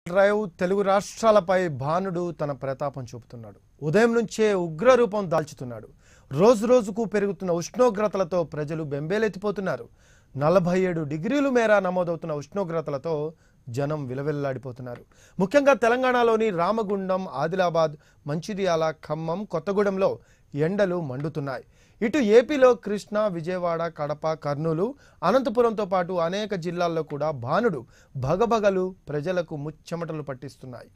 Drive Telugu రాష్ట్రాలపై భానుడు తన ప్రతాపం చూపుతున్నాడు. ఉదయం నుంచే ఉగ్ర రూపం దాల్చుతున్నాడు. రోజు రోజుకు పెరుగుతున్న ఉష్ణోగ్రతలతో ప్రజలు బెంబేలెత్తిపోతున్నారు. 47 డిగ్రీల మేర నమోదవుతున్న ఉష్ణోగ్రతలతో జనం విలవిల్లాడిపోతున్నారు. ముఖ్యంగా తెలంగాణలోని రామగుండం, ఆదిలాబాద్, మంచిర్యాల, ఖమ్మం, కొత్తగూడెంలో ఎండలు మండుతున్నాయి. ఇటు ఏపీలో కృష్ణా, విజయవాడ, కడప, కర్నూలు, అనంతపురంతో పాటు అనేక జిల్లాల్లో కూడా భానుడు భగభగలు ప్రజలకు ముచ్చెమటలు పట్టిస్తున్నాయి.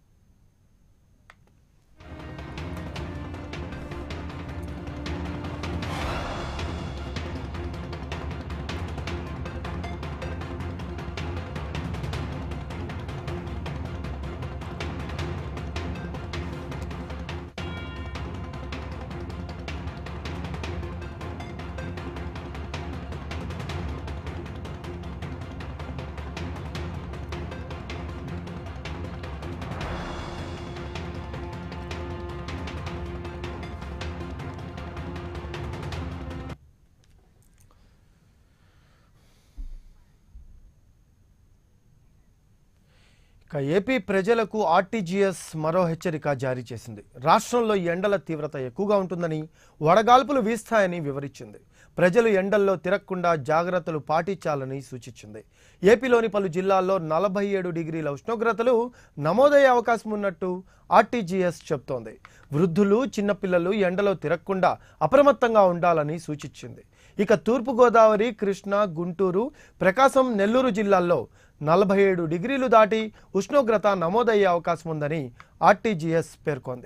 ఏపీ ప్రజలకు ఆర్టీజీఎస్ మరో హెచ్చరిక జారీ చేసింది. రాష్ట్రంలో ఎండల తీవ్రత ఎక్కువగా ఉంటుందని, వడగాల్పులు వీస్తాయని వివరించింది. ప్రజలు ఎండల్లో తిరగకుండా జాగ్రత్తలు పాటించాలని సూచించింది. ఏపీలోని పలు జిల్లాల్లో 47 డిగ్రీల ఉష్ణోగ్రతలు నమోదయ్యే అవకాశం ఉన్నట్టు ఆర్టీజీఎస్ చెబుతోంది. వృద్ధులు, చిన్నపిల్లలు ఎండలో తిరగకుండా అప్రమత్తంగా ఉండాలని సూచించింది. ఇక తూర్పుగోదావరి, కృష్ణా, గుంటూరు, ప్రకాశం, నెల్లూరు జిల్లాల్లో 47 డిగ్రీలు దాటి ఉష్ణోగ్రత నమోదయ్యే అవకాశం ఉందని ఆర్టీజీఎస్ పేర్కొంది.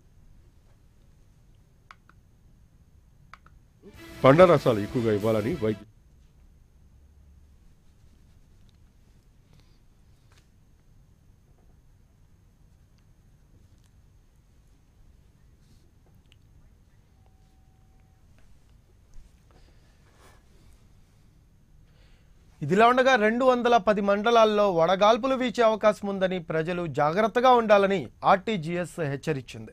పండ్ల రసాలు ఎక్కువగా ఇవ్వాలని వైద్య ఇదిలా ఉండగా 210 మండలాల్లో వడగాల్పులు వీచే అవకాశం ఉందని ప్రజలు జాగ్రత్తగా ఉండాలని ఆర్టీజీఎస్ హెచ్చరించింది.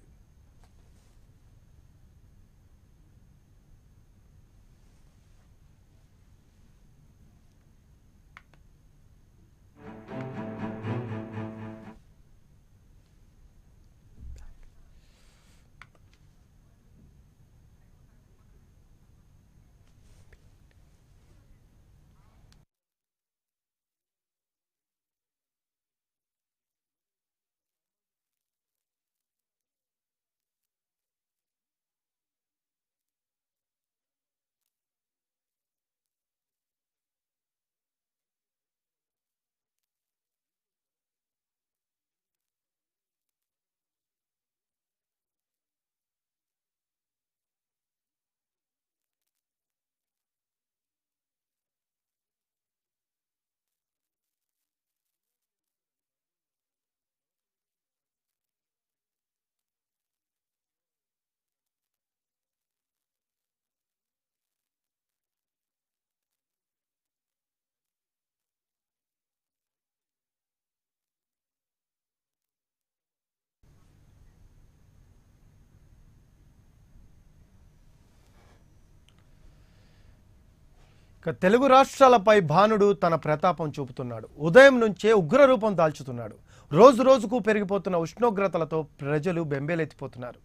తెలుగు రాష్ట్రాలపై భానుడు తన ప్రతాపం చూపుతున్నాడు. ఉదయం నుంచే ఉగ్ర రూపం దాల్చుతున్నాడు. రోజు రోజుకు పెరిగిపోతున్న ఉష్ణోగ్రతలతో ప్రజలు బెంబేలెత్తిపోతున్నారు.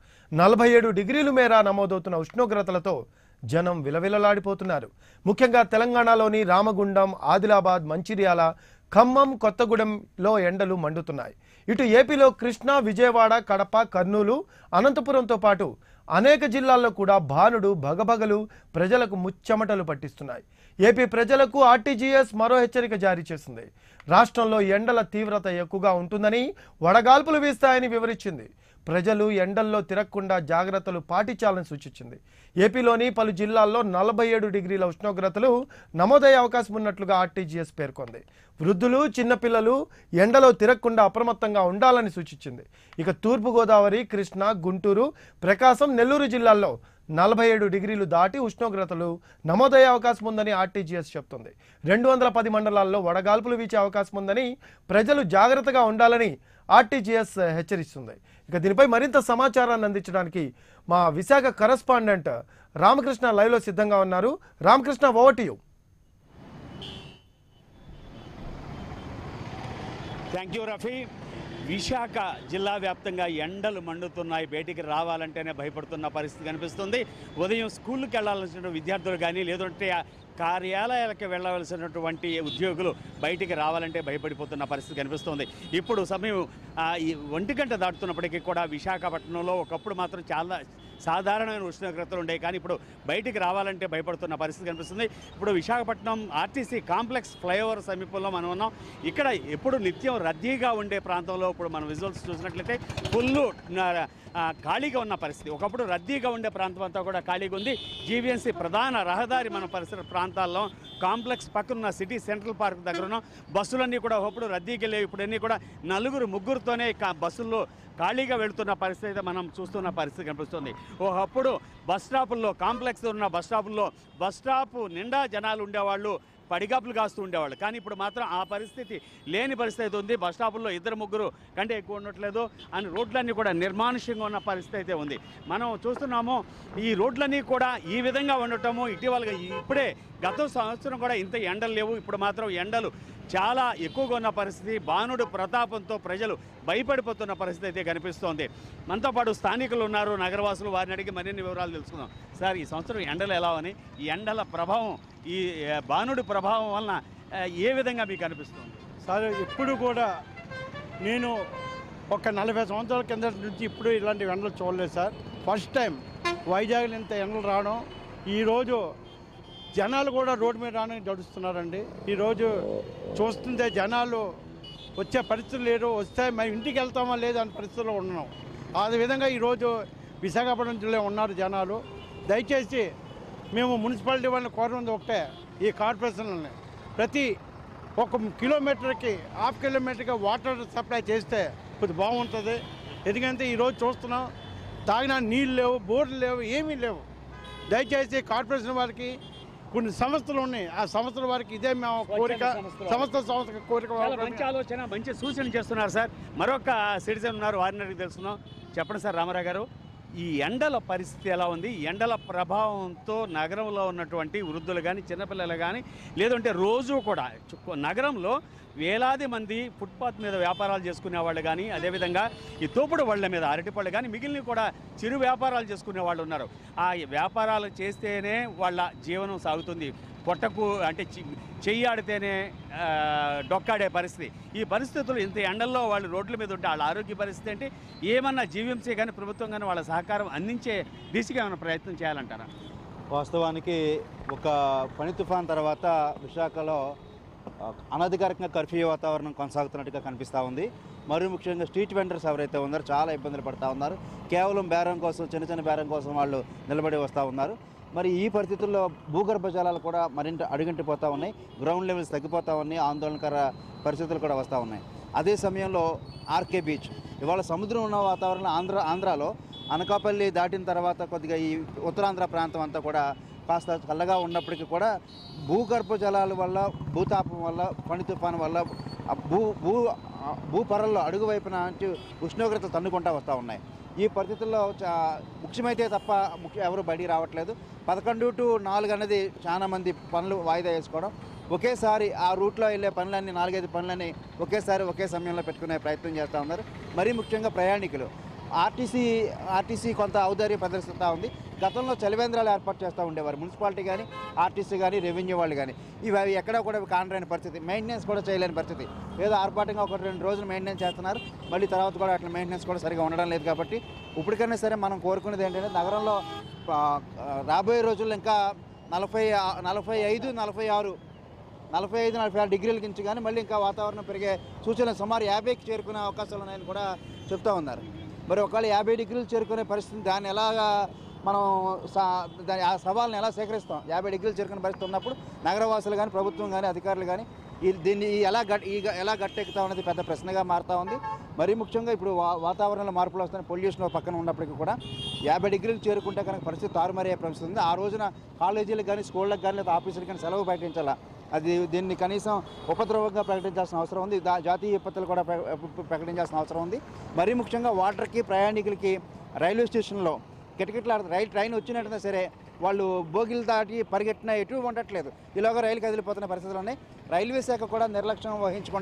47 డిగ్రీల మేర నమోదవుతున్న ఉష్ణోగ్రతలతో జనం విలవిలలాడిపోతున్నారు. ముఖ్యంగా తెలంగాణలోని రామగుండం, ఆదిలాబాద్, మంచిర్యాల, ఖమ్మం, కొత్తగూడెంలో ఎండలు మండుతున్నాయి. ఇటు ఏపీలో కృష్ణా, విజయవాడ, కడప, కర్నూలు, అనంతపురంతో పాటు అనేక జిల్లాల్లో కూడా భానుడు భగభగలు ప్రజలకు ముచ్చెమటలు పట్టిస్తున్నాయి. ఏపీ ప్రజలకు ఆర్టీజీఎస్ మరో హెచ్చరిక జారీ చేసింది. రాష్ట్రంలో ఎండల తీవ్రత ఎక్కువగా ఉంటుందని, వడగాల్పులు వీస్తాయని వివరించింది. ప్రజలు ఎండల్లో తిరగకుండా జాగ్రత్తలు పాటించాలని సూచించింది. ఏపీలోని పలు జిల్లాల్లో 47 డిగ్రీల ఉష్ణోగ్రతలు నమోదయ్యే అవకాశం ఉన్నట్లుగా ఆర్టీజీఎస్ పేర్కొంది. వృద్ధులు, చిన్నపిల్లలు ఎండలో తిరగకుండా అప్రమత్తంగా ఉండాలని సూచించింది. ఇక తూర్పుగోదావరి, కృష్ణా, గుంటూరు, ప్రకాశం, నెల్లూరు జిల్లాల్లో 47 డిగ్రీలు దాటి ఉష్ణోగ్రతలు నమోదయ్యే అవకాశం ఉందని ఆర్టీజీఎస్ చెప్తుంది. 210 మండలాల్లో వడగాల్పులు వీచే అవకాశం ఉందని ప్రజలు జాగ్రత్తగా ఉండాలని ఆర్టీజీఎస్ హెచ్చరిస్తుంది. ఇక దీనిపై మరింత సమాచారాన్ని అందించడానికి మా విశాఖ కరెస్పాండెంట్ రామకృష్ణ లైవ్లో సిద్ధంగా ఉన్నారు. Ramakrishna, over to you. Thank you Rafi. Visakha జిల్లా వ్యాప్తంగా ఎండలు మండుతున్నాయి. బయటికి రావాలంటేనే భయపడుతున్న పరిస్థితి కనిపిస్తుంది. ఉదయం స్కూల్కి వెళ్ళాల్సిన విద్యార్థులు కానీ లేదంటే కార్యాలయాలకు వెళ్ళవలసినటువంటి ఉద్యోగులు బయటికి రావాలంటే భయపడిపోతున్న పరిస్థితి కనిపిస్తుంది. ఇప్పుడు సమయం ఈ 1 గంట దాటుతున్నప్పటికీ కూడా విశాఖపట్నంలో ఒకప్పుడు మాత్రం చాలా సాధారణమైన ఉష్ణోగ్రతలు ఉండేవి, కానీ ఇప్పుడు బయటికి రావాలంటే భయపడుతున్న పరిస్థితి కనిపిస్తుంది. ఇప్పుడు విశాఖపట్నం ఆర్టీసీ కాంప్లెక్స్ ఫ్లైఓవర్ సమీపంలో మనం ఉన్నాం. ఇక్కడ ఎప్పుడు నిత్యం రద్దీగా ఉండే ప్రాంతంలో ఇప్పుడు మనం విజువల్స్ చూసినట్లయితే ఫుల్లు ఖాళీగా ఉన్న పరిస్థితి. ఒకప్పుడు రద్దీగా ఉండే ప్రాంతం అంతా కూడా ఖాళీగా ఉంది. జీవీఎంసీ ప్రధాన రహదారి మన పరిసర ప్రాంతాల్లో కాంప్లెక్స్ పక్కన సిటీ సెంట్రల్ పార్క్ దగ్గర ఉన్న బస్సులన్నీ కూడా ఒకప్పుడు రద్దీకి వెళ్ళేవి. ఇప్పుడు అన్నీ కూడా 4-3తోనే బస్సుల్లో ఖాళీగా వెళుతున్న పరిస్థితి అయితే మనం చూస్తున్న పరిస్థితి కనిపిస్తుంది. ఒకప్పుడు బస్ స్టాపుల్లో కాంప్లెక్స్ ఉన్న బస్ స్టాపుల్లో బస్ స్టాప్ నిండా జనాలు ఉండేవాళ్ళు, పడిగాపులు కాస్తూ ఉండేవాళ్ళు. కానీ ఇప్పుడు మాత్రం ఆ పరిస్థితి లేని పరిస్థితి ఉంది. బస్ స్టాపుల్లో 2-3 కంటే ఎక్కువ ఉండట్లేదు అని రోడ్లన్నీ కూడా నిర్మానుష్యంగా ఉన్న పరిస్థితి అయితే ఉంది. మనం చూస్తున్నాము ఈ రోడ్లన్నీ కూడా ఈ విధంగా ఉండటము ఇటీవలగా ఇప్పుడే గత సంవత్సరం కూడా ఇంత ఎండలు లేవు. ఇప్పుడు మాత్రం ఎండలు చాలా ఎక్కువగా ఉన్న పరిస్థితి. బాణుడు ప్రతాపంతో ప్రజలు భయపడిపోతున్న పరిస్థితి అయితే కనిపిస్తోంది. మనతో పాటు స్థానికులు ఉన్నారు, నగరవాసులు. వారిని అడిగి మరిన్ని వివరాలు తెలుసుకుందాం. సార్, ఈ సంవత్సరం ఎండలు ఎలా అని, ఈ ఎండల ప్రభావం, ఈ బాణుడి ప్రభావం వలన ఏ విధంగా మీకు అనిపిస్తుంది? సార్, ఇప్పుడు కూడా నేను ఒక 40 సంవత్సరాల కింద నుంచి ఇప్పుడు ఇలాంటి ఎండలు చూడలేదు సార్. ఫస్ట్ టైం వైజాగ్లో ఇంత ఎండలు రావడం. ఈరోజు జనాలు కూడా రోడ్డు మీద రావడానికి జడుస్తున్నారండి. ఈరోజు చూస్తుంటే జనాలు వచ్చే పరిస్థితులు లేరు. వస్తే మేము ఇంటికి వెళ్తామా లేదా అనే పరిస్థితుల్లో ఉన్నాం. ఆ విధంగా ఈరోజు విశాఖపట్నం జిల్లా ఉన్నారు జనాలు. దయచేసి మేము మున్సిపాలిటీ వాళ్ళని కోరుతుంది ఒకటే, ఈ కార్పొరేషన్లని ప్రతి 1 కిలోమీటర్కి 1/2 కిలోమీటర్కి వాటర్ సప్లై చేస్తే కొద్దిగా బాగుంటుంది. ఎందుకంటే ఈరోజు చూస్తున్నాం తాగిన నీళ్ళు లేవు, బోర్లు లేవు, ఏమీ లేవు. దయచేసి కార్పొరేషన్ వారికి కొన్ని సంస్థలు ఉన్నాయి, ఆ సంస్థల వారికి ఇదే మేము కోరిక, సంస్థ కోరిక. మంచి ఆలోచన, మంచి సూచన చేస్తున్నారు సార్. మరొక సిటిజన్ ఉన్నారు, వారిని అడిగి తెలుసుకున్నాం. చెప్పండి సార్ రామారావు గారు, ఈ ఎండల పరిస్థితి ఎలా ఉంది? ఎండల ప్రభావంతో నగరంలో ఉన్నటువంటి వృద్ధులు కానీ చిన్నపిల్లలు కానీ లేదంటే రోజు కూడా నగరంలో వేలాది మంది ఫుట్పాత్ మీద వ్యాపారాలు చేసుకునే వాళ్ళు కానీ అదేవిధంగా ఈ తోపుడు వాళ్ళ మీద అరటిపళ్ళు కానీ మిగిలిన కూడా చిరు వ్యాపారాలు చేసుకునే వాళ్ళు ఉన్నారు. ఆ వ్యాపారాలు చేస్తేనే వాళ్ళ జీవనం సాగుతుంది. పొట్టకు అంటే చెయ్యి ఆడితేనే డొక్కాడే పరిస్థితి. ఈ పరిస్థితులు ఇంత ఎండల్లో వాళ్ళు రోడ్ల మీద ఉంటే వాళ్ళ ఆరోగ్య పరిస్థితి ఏంటి? ఏమన్నా జీవీఎంసీ కానీ ప్రభుత్వం కానీ వాళ్ళ సహకారం అందించే దిశగా ఏమైనా ప్రయత్నం చేయాలంటారా? వాస్తవానికి ఒక ఫణి తుఫాన్ తర్వాత విశాఖలో అనధికారికంగా కర్ఫ్యూ వాతావరణం కొనసాగుతున్నట్టుగా కనిపిస్తూ ఉంది. మరీ ముఖ్యంగా స్ట్రీట్ వెండర్స్ ఎవరైతే ఉన్నారో చాలా ఇబ్బందులు పడుతూ ఉన్నారు. కేవలం బేరం కోసం, చిన్న బేరం కోసం వాళ్ళు నిలబడి వస్తూ ఉన్నారు. మరి ఈ పరిస్థితుల్లో భూగర్భ జలాలు కూడా మరింత అడుగంటిపోతూ ఉన్నాయి. గ్రౌండ్ లెవెల్స్ తగ్గిపోతూ ఉన్నాయి. ఆందోళనకర పరిస్థితులు కూడా వస్తూ ఉన్నాయి. అదే సమయంలో ఆర్కే బీచ్ ఇవాళ సముద్రం ఉన్న వాతావరణం ఆంధ్రాలో అనకాపల్లి దాటిన తర్వాత కొద్దిగా ఈ ఉత్తరాంధ్ర ప్రాంతం అంతా కూడా కాస్త చల్లగా ఉన్నప్పటికీ కూడా భూగర్భ జలాల వల్ల, భూతాపం వల్ల, ఫణి తుఫాను వల్ల భూపరల్లో అడుగువైపున ఉష్ణోగ్రత తన్నుకుంటూ వస్తూ ఉన్నాయి. ఈ పరిస్థితుల్లో ముఖ్యమైతే తప్ప ఎవరు బయటికి రావట్లేదు. 11 to 4 అనేది చాలా మంది పనులు వాయిదా వేసుకోవడం, ఒకేసారి ఆ రూట్లో వెళ్ళే పనులన్నీ 4-5 పనులని ఒకేసారి ఒకే సమయంలో పెట్టుకునే ప్రయత్నం చేస్తూ ఉన్నారు. మరీ ముఖ్యంగా ప్రయాణికులు ఆర్టీసీ కొంత ఔదార్యం ప్రదర్శిస్తూ ఉంది. గతంలో చలివేంద్రాలు ఏర్పాటు చేస్తూ ఉండేవారు మున్సిపాలిటీ కానీ, ఆర్టీసీ కానీ, రెవెన్యూ వాళ్ళు కానీ. ఇవి ఎక్కడా కూడా కానరాని పరిస్థితి, మెయింటెనెన్స్ కూడా చేయలేని పరిస్థితి. ఏదో ఆర్పాటుగా 1-2 రోజులు మెయింటెనెన్స్ చేస్తున్నారు, మళ్ళీ తర్వాత కూడా అట్లా మెయింటెనెన్స్ కూడా సరిగా ఉండడం లేదు. కాబట్టి ఇప్పటికైనా సరే మనం కోరుకునేది ఏంటంటే నగరంలో రాబోయే రోజుల్లో ఇంకా 45-46 డిగ్రీల నుంచి కానీ మళ్ళీ ఇంకా వాతావరణం పెరిగే సూచనలు సుమారు 50కి చేరుకునే అవకాశాలు ఉన్నాయని కూడా చెప్తూ ఉన్నారు. మరి ఒకవేళ 50 డిగ్రీలు చేరుకునే పరిస్థితి, దాన్ని ఎలాగా మనం ఆ సవాల్ని ఎలా సేకరిస్తాం? 50 డిగ్రీలు చేరుకునే పరిస్థితి ఉన్నప్పుడు నగరవాసులు కానీ, ప్రభుత్వం కానీ, అధికారులు కానీ దీన్ని ఎలా గట్టెక్కుతా ఉన్నది పెద్ద ప్రశ్నగా మారుతూ ఉంది. మరీ ముఖ్యంగా ఇప్పుడు వాతావరణంలో మార్పులు వస్తున్నాయి. పొల్యూషన్ పక్కన ఉన్నప్పటికీ కూడా 50 డిగ్రీలు చేరుకుంటే కనుక పరిస్థితి తారుమారయ్యే పరిస్థితి ఉంది. ఆ రోజున కాలేజీలకు కానీ, స్కూళ్ళకి కానీ, లేదా ఆఫీసులకు కానీ సెలవు ప్రకటించాలా. దీన్ని కనీసం ఉపద్రవంగా ప్రకటించాల్సిన అవసరం ఉంది. జాతీయ విపత్తులు కూడా ప్రకటించాల్సిన అవసరం ఉంది. మరీ ముఖ్యంగా వాటర్కి, ప్రయాణికులకి రైల్వే స్టేషన్లో కిటకిటలాడుతుంది. ట్రైన్ వచ్చినట్టుగా సరే వాళ్ళు బోగిలు దాటి పరిగెట్టినా ఎటు ఉండట్లేదు. ఇలాగ రైలు కదిలిపోతున్న పరిస్థితులు ఉన్నాయి. రైల్వే శాఖ కూడా నిర్లక్ష్యం వహించకుండా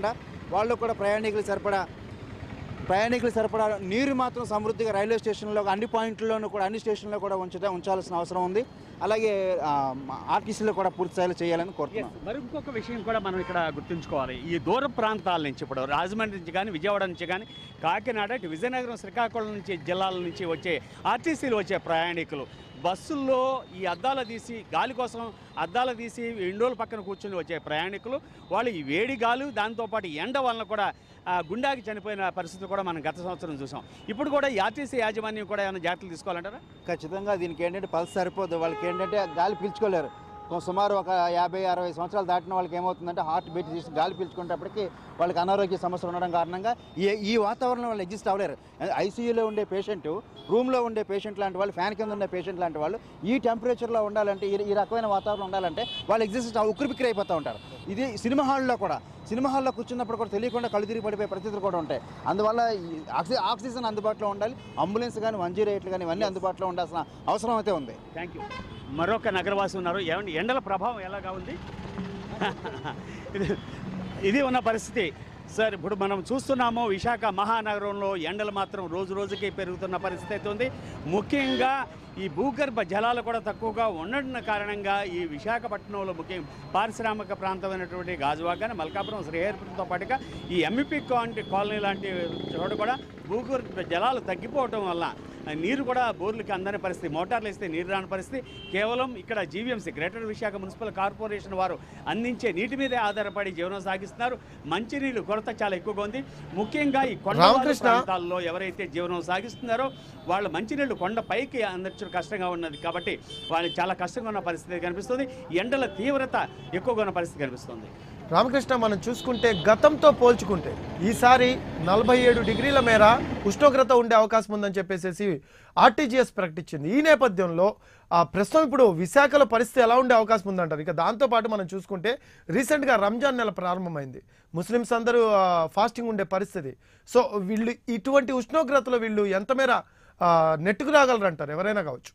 వాళ్ళు కూడా ప్రయాణికులు సరిపడా నీరు మాత్రం సమృద్ధిగా రైల్వే స్టేషన్లో అన్ని పాయింట్ల్లోనూ కూడా అన్ని స్టేషన్లో కూడా ఉంచాల్సిన అవసరం ఉంది. అలాగే ఆర్టీసీలో కూడా పూర్తి స్థాయిలో చేయాలని కోరుతున్నాం. మరి ఇంకొక విషయం కూడా మనం ఇక్కడ గుర్తుంచుకోవాలి. ఈ దూర ప్రాంతాల నుంచి ఇప్పుడు రాజమండ్రి నుంచి కానీ విజయవాడ నుంచి కానీ కాకినాడ విజయనగరం శ్రీకాకుళం నుంచి జిల్లాల నుంచి వచ్చే ఆర్టీసీలు వచ్చే ప్రయాణికులు బస్సుల్లో ఈ అద్దాలు తీసి గాలి కోసం అద్దాలు తీసి విండోల పక్కన కూర్చొని వచ్చే ప్రయాణికులు వాళ్ళు ఈ వేడి గాలు దాంతోపాటు ఎండ వలన కూడా గుండాకి చనిపోయిన పరిస్థితి కూడా మనం గత సంవత్సరం చూసాం. ఇప్పుడు కూడా ఈ ఆర్టీసీ యాజమాన్యం కూడా ఏమైనా జాగ్రత్తలు తీసుకోవాలంటారా? ఖచ్చితంగా దీనికి ఏంటంటే పల్స్ సరిపోదు. వాళ్ళకి ఏంటంటే గాలి పీల్చుకోలేరు. సుమారు ఒక 50-60 సంవత్సరాలు దాటిన వాళ్ళకి ఏమవుతుందంటే హార్ట్ బీట్ తీసి గాలి పీల్చుకునేటప్పటికి వాళ్ళకి అనారోగ్య సమస్యలు ఉండడం కారణంగా ఈ వాతావరణం వాళ్ళు ఎగ్జిస్ట్ అవ్వలేరు. ఐసీయూలో ఉండే పేషెంట్, రూమ్లో ఉండే పేషెంట్ లాంటి వాళ్ళు, ఫ్యాన్ కింద ఉండే పేషెంట్ లాంటి వాళ్ళు ఈ టెంపరేచర్లో ఉండాలంటే, ఈ రకమైన వాతావరణం ఉండాలంటే వాళ్ళు ఎగ్జిస్ట్ ఉక్కిరిబిక్కిరి అయిపోతూ ఉంటారు. ఇది సినిమా హాల్లో కూర్చున్నప్పుడు కూడా తెలియకుండా కళ్ళు తిరిగి పడిపోయే పరిస్థితులు కూడా ఉంటాయి. అందువల్ల ఆక్సిజన్ అందుబాటులో ఉండాలి. అంబులెన్స్ కానీ 108 కానీ ఇవన్నీ అందుబాటులో ఉండాల్సిన అవసరం అయితే ఉంది. Thank you. మరొక నగరవాసి ఉన్నారు. ఏమండి, ఎండల ప్రభావం ఎలాగా ఉంది? ఇది ఉన్న పరిస్థితి సార్. ఇప్పుడు మనం చూస్తున్నాము విశాఖ మహానగరంలో ఎండలు మాత్రం రోజు రోజుకి పెరుగుతున్న పరిస్థితి అయితే ఉంది. ముఖ్యంగా ఈ భూగర్భ జలాలు కూడా తక్కువగా ఉండడం కారణంగా ఈ విశాఖపట్నంలో ముఖ్యం పారిశ్రామిక ప్రాంతమైనటువంటి గాజువాక కానీ మల్కాపురం, శ్రీహరిపురంతో పాటుగా ఈ ఎంఈపీ కాలనీ లాంటి చోట కూడా భూగర్భ జలాలు తగ్గిపోవటం వల్ల నీరు కూడా బోర్లకి అందని పరిస్థితి, మోటార్లు వేస్తే నీరు రాని పరిస్థితి. కేవలం ఇక్కడ GVMC greater Visakha municipal corporation వారు అందించే నీటి మీదే ఆధారపడి జీవనం సాగిస్తున్నారు. మంచినీళ్ళు కొరత చాలా ఎక్కువగా ఉంది. ముఖ్యంగా ఈ కొండ ప్రాంతాల్లో ఎవరైతే జీవనం సాగిస్తున్నారో వాళ్ళు మంచినీళ్ళు కొండ పైకి అందచ్చు కష్టంగా ఉన్నది కాబట్టి వాళ్ళకి చాలా కష్టంగా ఉన్న పరిస్థితి కనిపిస్తుంది. ఎండల తీవ్రత ఎక్కువగా ఉన్న పరిస్థితి కనిపిస్తుంది. రామకృష్ణ, మనం చూసుకుంటే గతంతో పోల్చుకుంటే ఈసారి 47 డిగ్రీల మేర ఉష్ణోగ్రత ఉండే అవకాశం ఉందని చెప్పేసి ఆర్టీజీఎస్ ప్రకటించింది. ఈ నేపథ్యంలో ప్రస్తుతం ఇప్పుడు విశాఖలో పరిస్థితి ఎలా ఉండే అవకాశం ఉందంటారు? ఇక దాంతోపాటు మనం చూసుకుంటే రీసెంట్గా రంజాన్ నెల ప్రారంభమైంది. ముస్లిమ్స్ అందరూ ఫాస్టింగ్ ఉండే పరిస్థితి. సో వీళ్ళు ఇటువంటి ఉష్ణోగ్రతలో వీళ్ళు ఎంత మేర నెట్టుకు రాగలరంటారు? ఎవరైనా కావచ్చు.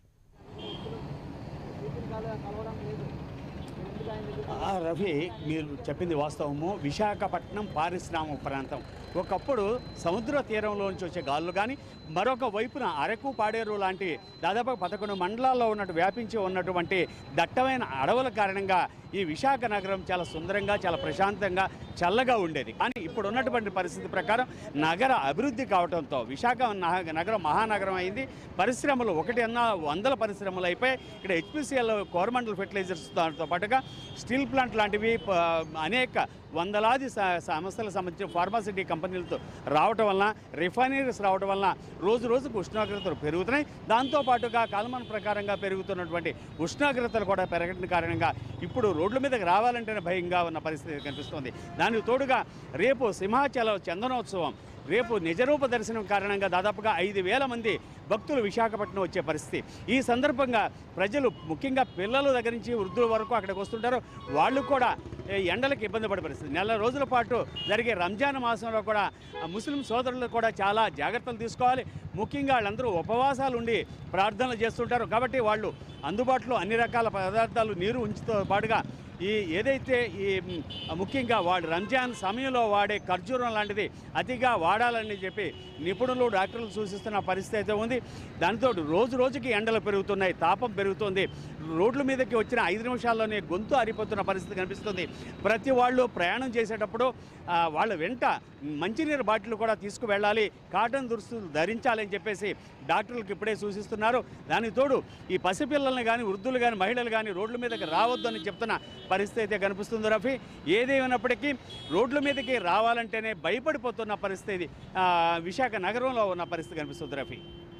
రవి, మీరు చెప్పింది వాస్తవము. విశాఖపట్నం పారిశ్రామిక ప్రాంతం. ఒకప్పుడు సముద్ర తీరంలోంచి వచ్చే గాలులు కానీ మరొక వైపున అరకు, పాడేరు లాంటి దాదాపు 11 మండలాల్లో వ్యాపించి ఉన్నటువంటి దట్టమైన అడవుల కారణంగా ఈ విశాఖ నగరం చాలా సుందరంగా, చాలా ప్రశాంతంగా, చల్లగా ఉండేది. కానీ ఇప్పుడు ఉన్నటువంటి పరిస్థితి ప్రకారం నగర అభివృద్ధి కావడంతో విశాఖ నగరం మహానగరం అయింది. పరిశ్రమలు 100 పరిశ్రమలు అయిపోయి ఇక్కడ హెచ్పిసిఎల్, కోరమండల్ ఫెర్టిలైజర్స్ దాంతో పాటుగా స్టీల్ ప్లాంట్ లాంటివి అనేక వందలాది సంస్థలకు సంబంధించిన ఫార్మాసిటీ కంపెనీలతో రావటం వలన, రిఫైనరీస్ రావటం వలన రోజు రోజుకు ఉష్ణోగ్రతలు పెరుగుతున్నాయి. దాంతోపాటుగా కాలమాన ప్రకారంగా పెరుగుతున్నటువంటి ఉష్ణోగ్రతలు కూడా పెరగడం కారణంగా ఇప్పుడు రోడ్ల మీదకి రావాలంటేనే భయంగా ఉన్న పరిస్థితి కనిపిస్తుంది. దానికి తోడుగా రేపు సింహాచలం చందనోత్సవం, రేపు నిజరూప దర్శనం కారణంగా దాదాపుగా 5,000 మంది భక్తులు విశాఖపట్నం వచ్చే పరిస్థితి. ఈ సందర్భంగా ప్రజలు, ముఖ్యంగా పిల్లల దగ్గర నుంచి వృద్ధుల వరకు అక్కడికి వస్తుంటారు. వాళ్ళు కూడా ఎండలకు ఇబ్బంది పడే పరిస్థితి. నెల రోజుల పాటు జరిగే రంజాన్ మాసంలో కూడా ముస్లిం సోదరులు కూడా చాలా జాగ్రత్తలు తీసుకోవాలి. ముఖ్యంగా వాళ్ళందరూ ఉపవాసాలు ఉండి ప్రార్థనలు చేస్తుంటారు కాబట్టి వాళ్ళు అందుబాటులో అన్ని రకాల పదార్థాలు, నీరు ఉంచుతో పాటుగా ఏదైతే ముఖ్యంగా వాడు రంజాన్ సమయంలో వాడే ఖర్జూరం లాంటిది అతిగా వాడాలని చెప్పి నిపుణులు, డాక్టర్లు సూచిస్తున్న పరిస్థితి అయితే ఉంది. దానితో రోజు రోజుకి ఎండలు పెరుగుతున్నాయి, తాపం పెరుగుతుంది. రోడ్ల మీదకి వచ్చిన 5 నిమిషాల్లోనే గొంతు ఆరిపోతున్న పరిస్థితి కనిపిస్తుంది. ప్రతి వాళ్ళు ప్రయాణం చేసేటప్పుడు వాళ్ళ వెంట మంచినీరు బాటిల్ కూడా తీసుకువెళ్ళాలి, కాటన్ దుస్తులు ధరించాలని చెప్పేసి డాక్టర్లకు ఇప్పుడే సూచిస్తున్నారు. దానికి తోడు ఈ పసిపిల్లల్ని కానీ, వృద్ధులు కానీ, మహిళలు కానీ రోడ్ల మీదకి రావద్దని చెప్తున్న పరిస్థితి అయితే కనిపిస్తుంది. రఫీ, ఏదేమైనప్పటికీ రోడ్ల మీదకి రావాలంటేనే భయపడిపోతున్న పరిస్థితి విశాఖ నగరంలో ఉన్న పరిస్థితి కనిపిస్తుంది. రఫీ,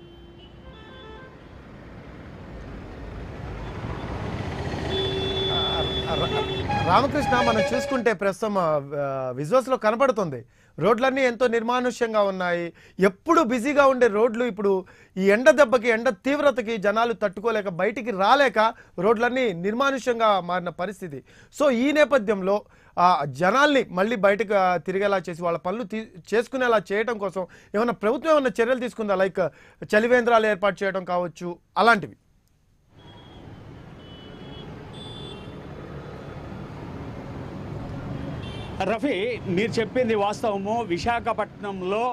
రామకృష్ణ, మనం చూసుకుంటే ప్రస్తుతం విజువల్స్లో కనపడుతుంది రోడ్లన్నీ ఎంతో నిర్మానుష్యంగా ఉన్నాయి. ఎప్పుడు బిజీగా ఉండే రోడ్లు ఇప్పుడు ఈ ఎండ దెబ్బకి, ఎండ తీవ్రతకి జనాలు తట్టుకోలేక బయటికి రాలేక రోడ్లన్నీ నిర్మానుష్యంగా మారిన పరిస్థితి. సో ఈ నేపథ్యంలో జనాల్ని మళ్ళీ బయటకు తిరిగేలా చేసి వాళ్ళ పనులు చేసుకునేలా చేయడం కోసం ఏమైనా ప్రభుత్వం ఏమైనా చర్యలు తీసుకుందా? లైక్ చలివేంద్రాలు ఏర్పాటు చేయడం కావచ్చు, అలాంటివి. రఫీ, మీరు చెప్పింది వాస్తవము. విశాఖపట్నంలో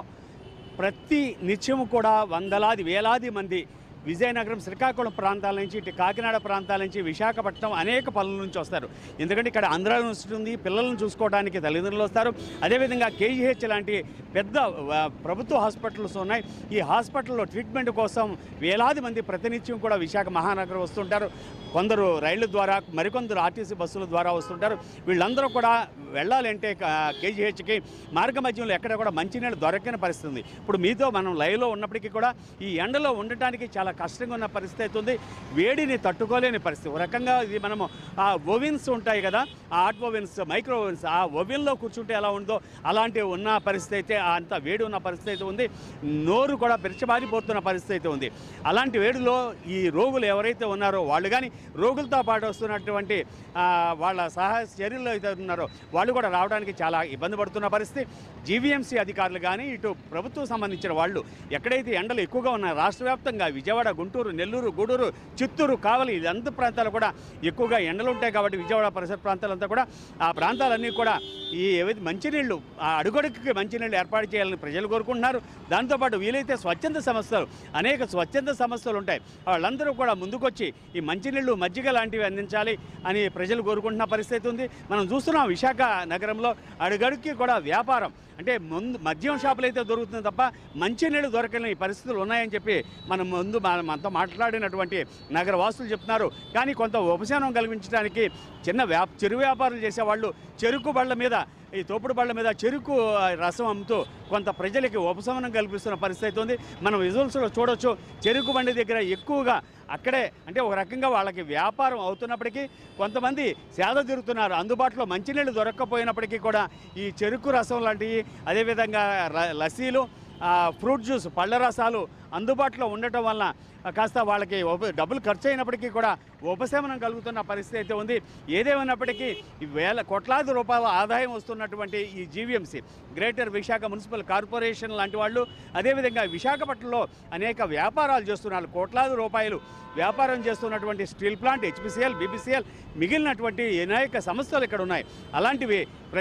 ప్రతి నిత్యము కూడా వందలాది వేలాది మంది విజయనగరం, శ్రీకాకుళం ప్రాంతాల నుంచి, ఇటు కాకినాడ ప్రాంతాల నుంచి, విశాఖపట్నం అనేక పనుల నుంచి వస్తారు. ఎందుకంటే ఇక్కడ ఆంధ్ర యూనివర్సిటీ ఉంది, పిల్లలను చూసుకోవడానికి తల్లిదండ్రులు వస్తారు. అదేవిధంగా కేజీహెచ్ లాంటి పెద్ద ప్రభుత్వ హాస్పిటల్స్ ఉన్నాయి. ఈ హాస్పిటల్లో ట్రీట్మెంట్ కోసం వేలాది మంది ప్రతినిత్యం కూడా విశాఖ మహానగరం వస్తుంటారు. కొందరు రైళ్ల ద్వారా, మరికొందరు ఆర్టీసీ బస్సుల ద్వారా వస్తుంటారు. వీళ్ళందరూ కూడా వెళ్ళాలంటే కేజీహెచ్కి మార్గ మధ్యంలో ఎక్కడ కూడా మంచినీళ్ళు దొరకని పరిస్థితి ఉంది. ఇప్పుడు మీతో మనం లైవ్లో ఉన్నప్పటికీ కూడా ఈ ఎండలో ఉండటానికి చాలా కష్టంగా ఉన్న పరిస్థితి అవుతుంది. వేడిని తట్టుకోలేని పరిస్థితి. ఒక రకంగా ఇది మనము ఆ ఓవెన్స్ ఉంటాయి కదా, ఆ హాట్ ఓవెన్స్, మైక్రో ఓవెన్స్, ఆ ఓవెన్లో కూర్చుంటే ఎలా ఉందో అలాంటి ఉన్న పరిస్థితి అయితే, అంత వేడి ఉన్న పరిస్థితి అయితే ఉంది. నోరు కూడా పెరిచబారిపోతున్న పరిస్థితి అయితే ఉంది. అలాంటి వేడిలో ఈ రోగులు ఎవరైతే ఉన్నారో వాళ్ళు కానీ, రోగులతో పాటు వస్తున్నటువంటి వాళ్ళ చర్యలు అయితే ఉన్నారో వాళ్ళు కూడా రావడానికి చాలా ఇబ్బంది పడుతున్న పరిస్థితి. జీవీఎంసీ అధికారులు కానీ, ఇటు ప్రభుత్వం సంబంధించిన వాళ్ళు ఎక్కడైతే ఎండలు ఎక్కువగా ఉన్నాయో రాష్ట్ర వ్యాప్తంగా విజయవాడ, గుంటూరు, నెల్లూరు, గూడూరు, చిత్తూరు, కావలి ఇదంతా ప్రాంతాలు కూడా ఎక్కువగా ఎండలు ఉంటాయి. కాబట్టి విజయవాడ పరిసర ప్రాంతాలంతా కూడా, ఆ ప్రాంతాలన్నీ కూడా ఈ ఏవైతే మంచినీళ్ళు, ఆ అడుగడుగుకి మంచినీళ్ళు ఏర్పాటు చేయాలని ప్రజలు కోరుకుంటున్నారు. దాంతోపాటు వీలైతే స్వచ్ఛంద సంస్థలు, అనేక స్వచ్ఛంద సంస్థలు ఉంటాయి, వాళ్ళందరూ కూడా ముందుకొచ్చి ఈ మంచినీళ్ళు, మజ్జిగ లాంటివి అందించాలి అని ప్రజలు కోరుకుంటున్న పరిస్థితి ఉంది. మనం చూస్తున్నాం విశాఖ నగరంలో అడుగడుక్కి కూడా వ్యాపారం, అంటే మద్యం షాపులు అయితే దొరుకుతుంది తప్ప మంచినీళ్ళు దొరకని పరిస్థితులు ఉన్నాయని చెప్పి మనం మనతో మాట్లాడినటువంటి నగర వాసులు చెప్తున్నారు. కానీ కొంత ఉపశమనం కలిగించడానికి చిరు వ్యాపారాలు చేసేవాళ్ళు చెరుకు బళ్ళ మీద, ఈ తోపుడు బళ్ళ మీద చెరుకు రసం అమ్ముతూ కొంత ప్రజలకి ఉపశమనం కల్పిస్తున్న పరిస్థితి ఉంది. మనం విజువల్స్లో చూడొచ్చు. చెరుకు బండి దగ్గర ఎక్కువగా అక్కడే, అంటే ఒక రకంగా వాళ్ళకి వ్యాపారం అవుతున్నప్పటికీ కొంతమంది సేద తీరుతున్నారు. అందుబాటులో మంచినీళ్ళు దొరక్కపోయినప్పటికీ కూడా ఈ చెరుకు రసం లాంటివి, అదేవిధంగా లస్సీలు, ఫ్రూట్ జ్యూస్, పళ్ళ రసాలు అందుబాటులో ఉండటం వలన కాస్త వాళ్ళకి డబ్బులు ఖర్చు అయినప్పటికీ కూడా ఉపశమనం కలుగుతున్న పరిస్థితి అయితే ఉంది. ఏదేమైనప్పటికీ కోట్లాది రూపాయల ఆదాయం వస్తున్నటువంటి ఈ GVMC, greater Visakha municipal corporation లాంటి వాళ్ళు, అదేవిధంగా విశాఖపట్నంలో అనేక వ్యాపారాలు చేస్తున్నారు. కోట్లాది రూపాయలు వ్యాపారం చేస్తున్నటువంటి స్టీల్ ప్లాంట్, హెచ్పిసిఎల్, బీపీసీఎల్, మిగిలినటువంటి అనేక సంస్థలు ఇక్కడ ఉన్నాయి. అలాంటివి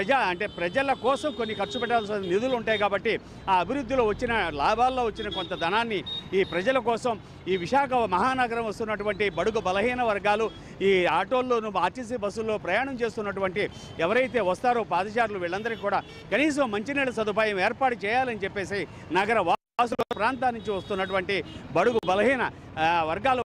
ప్రజల కోసం కొన్ని ఖర్చు పెట్టాల్సిన నిధులు ఉంటాయి. కాబట్టి ఆ అభివృద్ధిలో వచ్చిన లాభాల్లో వచ్చిన కొంత ధనాన్ని ఈ ప్రజల కోసం, ఈ విశాఖ మహానగరం వస్తున్నటువంటి బడుగు బలహీన వర్గాలు, ఈ ఆటోల్లోనూ ఆర్టీసీ బస్సుల్లో ప్రయాణం చేస్తున్నటువంటి ఎవరైతే వస్తారో పాదచారులు, వీళ్ళందరికీ కూడా కనీసం మంచినీళ్ళ సదుపాయం ఏర్పాటు చేయాలని చెప్పేసి నగర వాసుల ప్రాంతాల నుంచి వస్తున్నటువంటి బడుగు బలహీన వర్గాలు